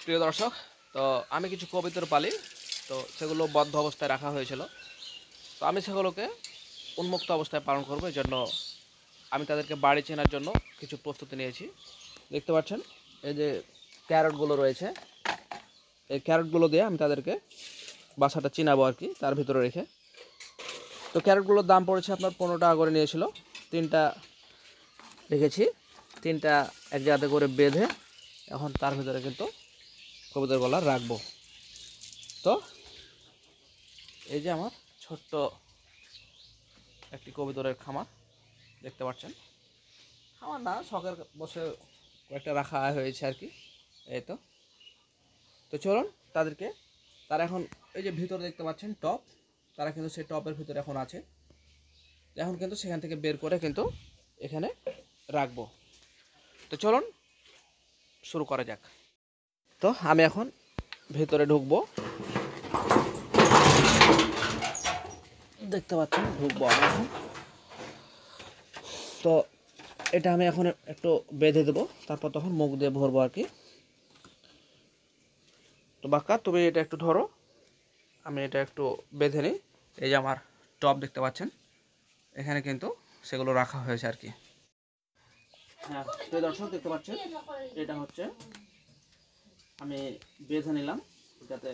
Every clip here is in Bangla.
প্রিয় দর্শক, তো আমি কিছু কবুতর পালি, তো সেগুলো বদ্ধ অবস্থায় রাখা হয়েছিল। তো আমি সেগুলোকে উন্মুক্ত অবস্থায় পালন করবো, এই জন্য আমি তাদেরকে বাড়ি চেনার জন্য কিছু প্রস্তুতি নিয়েছি। দেখতে পাচ্ছেন এই যে ক্যারটগুলো রয়েছে, এই ক্যারটগুলো দিয়ে আমি তাদেরকে বাসাটা চিনাবো আর কি, তার ভিতরে রেখে। তো ক্যারটগুলোর দাম পড়েছে আপনার 15 টাকা করে নিয়েছিল। 3টা রেখেছি, 3টা এক জায়গাতে করে বেঁধে এখন তার ভিতরে কিন্তু কবুতরগুলো রাখবো। তো এই যে আমার ছোট্ট একটি কবুতরের খামার দেখতে পাচ্ছেন। খামার না, শখের বসে কয়েকটা রাখা হয়েছে আর কি। এই তো তো চলুন তাদেরকে, তারা এখন এই যে ভিতরে দেখতে পাচ্ছেন টপ, তারা কিন্তু সেই টপের ভিতরে এখন আছে। এখন কিন্তু সেখান থেকে বের করে কিন্তু এখানে রাখবো। তো চলুন শুরু করা যাক। তো আমি এখন ভিতরে ঢুকবো, দেখতে পাচ্ছেন ঢুকবো আমি এখন। তো এটা আমি এখন একটু বেঁধে দেবো, তারপর তখন মুখ দিয়ে ভরবো আর কি। তো বাক্কা তুমি এটা একটু ধরো, আমি এটা একটু বেঁধে নিই। এই যে আমার টপ দেখতে পাচ্ছেন, এখানে কিন্তু সেগুলো রাখা হয়েছে আর কি। হ্যাঁ প্রিয় দর্শক দেখতে পাচ্ছেন, এটা হচ্ছে আমি বেঁধে নিলাম যাতে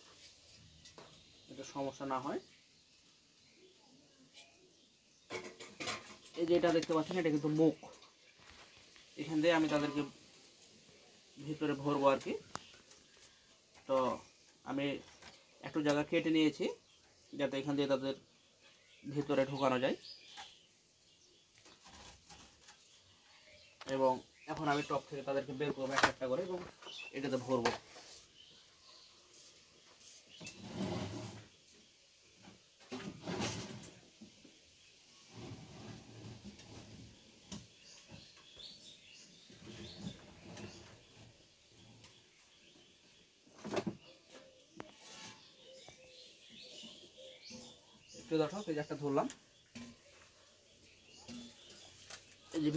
এটা সমস্যা না হয়। এই যে এটা দেখতে পাচ্ছেন, এটা কিন্তু মুখ, এখান দিয়ে আমি তাদেরকে ভিতরে ভরবো আর কি। তো আমি একটু জায়গা কেটে নিয়েছি যাতে এখান দিয়ে তাদের ভিতরে ঢোকানো যায়। এবং এখন আমি টপ থেকে তাদেরকে বের করবো একটা একটা করে এবং এটাতে ভরবো। প্রিয় দর্শক, এই যে একটা ধরলাম, এই যে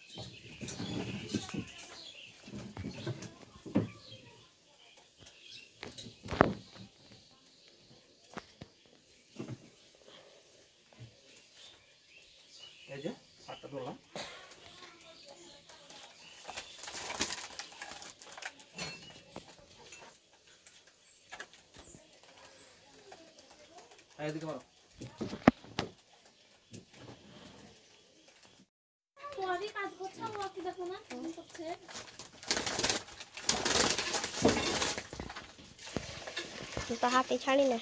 এই যে সারটা ধরলাম। এদিকে মারো। কাজ করছে, দেখো না করছে। তো হাতে ছাড়ি না।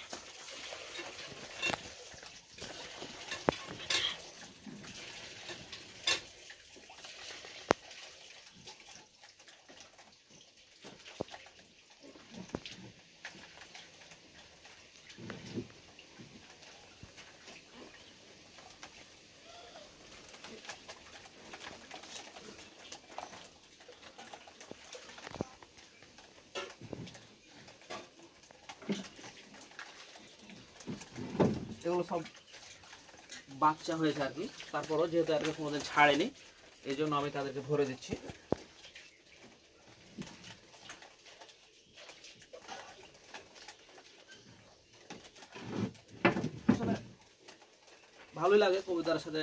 এগুলো সব বাচ্চা হয়েছে আর কি, তারপরও যেহেতু আর কোনোদিন ছাড়েনি, এই জন্য আমি তাদেরকে ভরে দিচ্ছি। আসলে ভালোই লাগে কবিতার সাথে।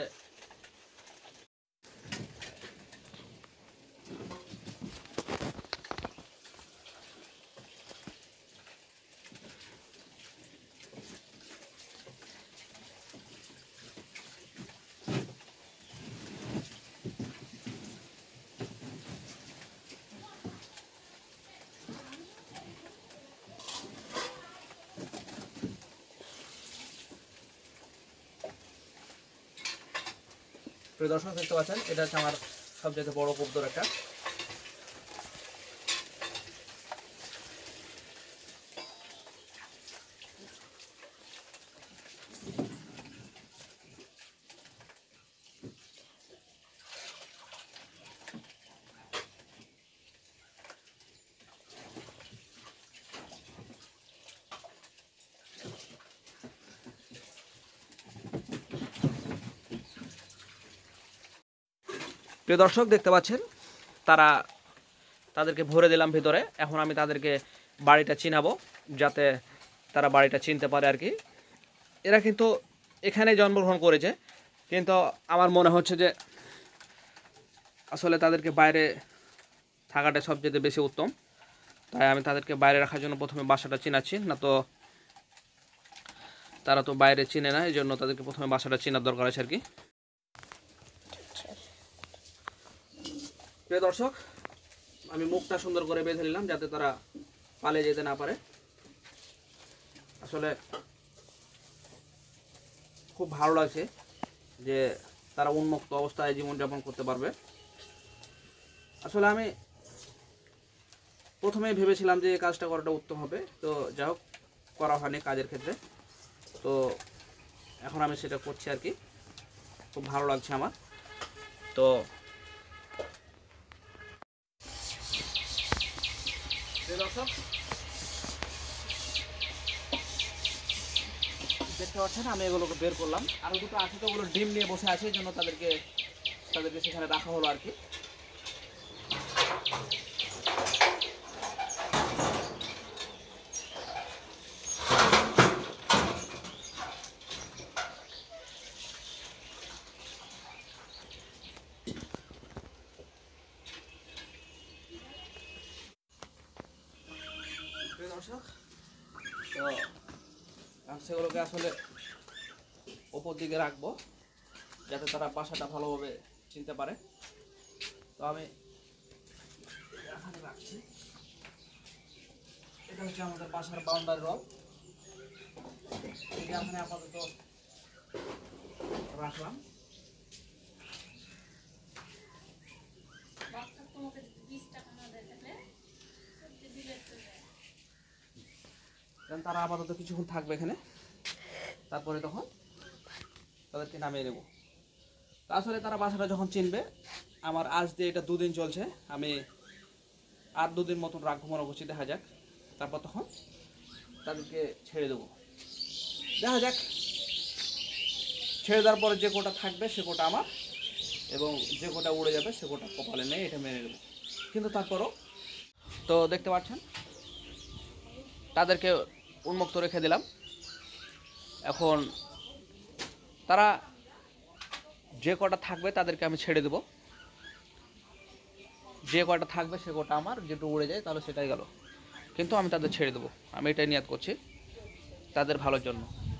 প্রিয় দর্শক দেখতে পাচ্ছেন, এটা হচ্ছে আমার সবচেয়ে বড় কবুতর একটা। প্রিয় দর্শক দেখতে পাচ্ছেন, তারা তাদেরকে ভরে দিলাম ভিতরে। এখন আমি তাদেরকে বাড়িটা চিনাবো, যাতে তারা বাড়িটা চিনতে পারে আর কি। এরা কিন্তু এখানে জন্মগ্রহণ করেছে, কিন্তু আমার মনে হচ্ছে যে আসলে তাদেরকে বাইরে থাকাটা সবচেয়ে বেশি উত্তম। তাই আমি তাদেরকে বাইরে রাখার জন্য প্রথমে বাসাটা চিনাচ্ছি, না তো তারা তো বাইরে চিনে না, এই জন্য তাদেরকে প্রথমে বাসাটা চেনার দরকার আছে আর কি। প্রিয় দর্শক, আমি মুখটা সুন্দর করে বেঁধে নিলাম যাতে তারা পালিয়ে যেতে না পারে। আসলে খুব ভালো লাগছে যে তারা উন্মুক্ত অবস্থায় জীবনযাপন করতে পারবে। আসলে আমি প্রথমেই ভেবেছিলাম যে এই কাজটা করাটা উত্তম হবে, তো যাই হোক করা হয়নি কাজের ক্ষেত্রে। তো এখন আমি সেটা করছি আর কি, খুব ভালো লাগছে আমার। তো দর্শক দেখতে পাচ্ছেন আমি এগুলোকে বের করলাম। আরও দুটো আছে, তো ওগুলো ডিম নিয়ে বসে আছে, এই জন্য তাদেরকে সেখানে রাখা হলো আর কি। দর্শক, তো আমি সেগুলোকে আসলে ওপর দিকে রাখবো যাতে তারা বাসাটা ভালোভাবে চিনতে পারে। তো আমি এখানে রাখছি। এটা হচ্ছে আমাদের বাসার বাউন্ডারি ওয়াল। এখানে আপাতত রাখলাম। তারা আপাতত কিছুক্ষণ থাকবে এখানে, তারপরে তখন তাদেরকে নামিয়ে নেব। আসলে তারা বাসাটা যখন চিনবে, আমার আজ দিয়ে এটা 2 দিন চলছে, আমি আর 2 দিন মতন রাখবো মনে করছি, দেখা যাক। তারপর তখন তাদেরকে ছেড়ে দেবো, দেখা যাক। ছেড়ে দেওয়ার পরে যে কোটা থাকবে সে কোটা আমার, এবং যে কোটা উড়ে যাবে সে কোটা কপালে নেই, এটা মেনে নেব। কিন্তু তারপরও তো দেখতে পাচ্ছেন তাদেরকে উন্মুক্ত রেখে দিলাম। এখন তারা যে কটা থাকবে তাদেরকে আমি ছেড়ে দেব, যে কটা থাকবে সে কটা আমার, যেটু উড়ে যায় তাহলে সেটাই গেল। কিন্তু আমি তাদের ছেড়ে দেবো, আমি এটাই নিয়াত করছি তাদের ভালোর জন্য।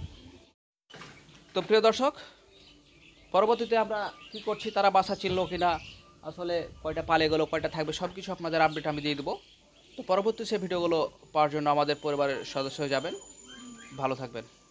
তো প্রিয় দর্শক, পরবর্তীতে আমরা কি করছি, তারা বাসা চিনলো কিনা, আসলে কয়টা পালিয়ে গেলো, কয়টা থাকবে, সব কিছু আপনাদের আপডেট আমি দিয়ে দেবো। তো পরবর্তী সে ভিডিওগুলো পাওয়ার জন্য আমাদের পরিবারের সদস্য হয়ে যাবেন। ভালো থাকবেন।